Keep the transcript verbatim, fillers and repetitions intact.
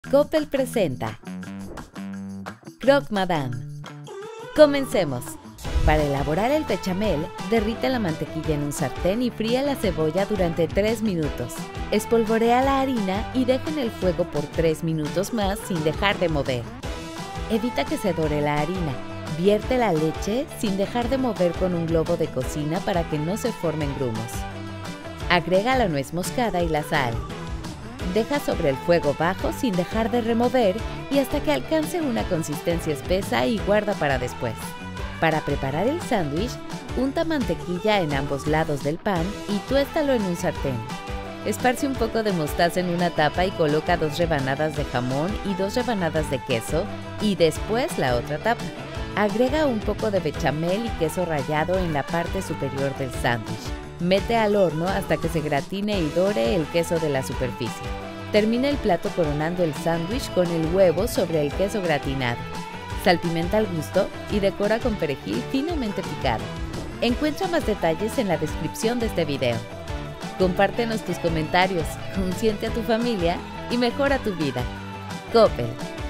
Coppel presenta Croque Madame. Comencemos. Para elaborar el bechamel, derrite la mantequilla en un sartén y fría la cebolla durante tres minutos. Espolvorea la harina y deja en el fuego por tres minutos más sin dejar de mover. Evita que se dore la harina. Vierte la leche sin dejar de mover con un globo de cocina para que no se formen grumos. Agrega la nuez moscada y la sal. Deja sobre el fuego bajo sin dejar de remover y hasta que alcance una consistencia espesa y guarda para después. Para preparar el sándwich, unta mantequilla en ambos lados del pan y tuéstalo en un sartén. Esparce un poco de mostaza en una tapa y coloca dos rebanadas de jamón y dos rebanadas de queso y después la otra tapa. Agrega un poco de bechamel y queso rallado en la parte superior del sándwich. Mete al horno hasta que se gratine y dore el queso de la superficie. Termina el plato coronando el sándwich con el huevo sobre el queso gratinado. Salpimenta al gusto y decora con perejil finamente picado. Encuentra más detalles en la descripción de este video. Compártenos tus comentarios, consiente a tu familia y mejora tu vida. Coppel.